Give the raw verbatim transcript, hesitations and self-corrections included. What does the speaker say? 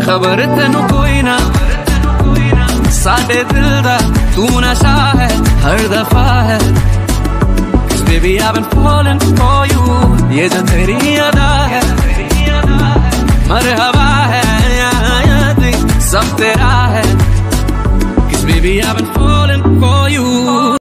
खबर तेनू कोई ना साडे दिल दा तू नशा है हर दफा है baby I've been falling for you ये जो तेरी अदा है मरहबा